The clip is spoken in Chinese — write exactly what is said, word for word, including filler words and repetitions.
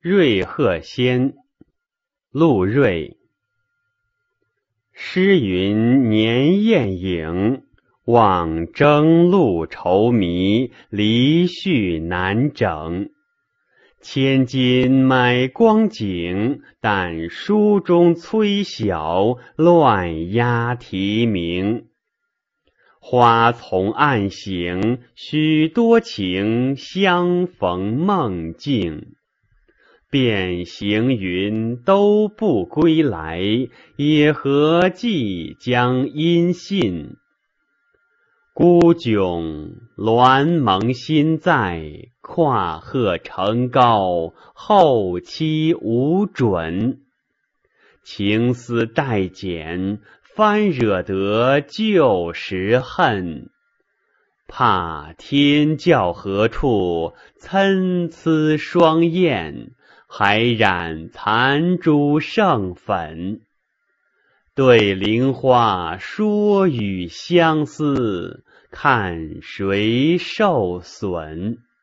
瑞鹤仙，陆芮。诗云年宴影，望征路愁迷，离绪难整。千金买光景，但书中催晓，乱押题名。花丛暗行，许多情，相逢梦境。便行云都不归来，也何计将音信？孤迥鸾蒙心在，跨鹤成高，后期无准。情思待减，翻惹得旧时恨。怕天教何处，参差双燕，还染残珠剩粉。对菱花说与相思，看谁受损。